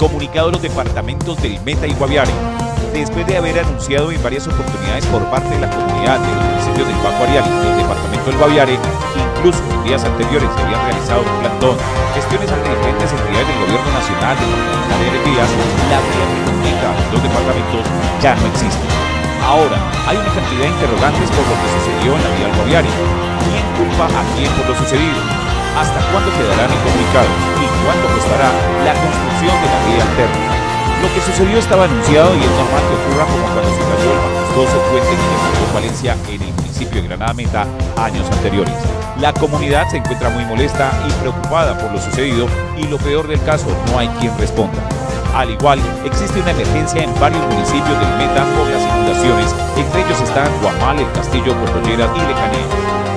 Comunicado a los departamentos del Meta y Guaviare. Después de haber anunciado en varias oportunidades por parte de la comunidad de los municipios del Bajo Ariari y del departamento del Guaviare, incluso en días anteriores se habían realizado un plantón, gestiones ante diferentes entidades del gobierno nacional, departamental y de vías, la vía que comunica a los dos departamentos ya no existe. Ahora, hay una cantidad de interrogantes por lo que sucedió en la vía del Guaviare. ¿Quién culpa a quién por lo sucedido? ¿Hasta cuándo quedarán incomunicados? ¿Y cuánto costará la construcción de la vía alterna? Lo que sucedió estaba anunciado y es normal que ocurra como cuando se cayó el majestuoso puente Guillermo Valencia en el municipio de Granada Meta años anteriores. La comunidad se encuentra muy molesta y preocupada por lo sucedido y lo peor del caso, no hay quien responda. Al igual, existe una emergencia en varios municipios del Meta por las inundaciones, entre ellos están Guamal, El Castillo, Puerto Lleras y Lecanés.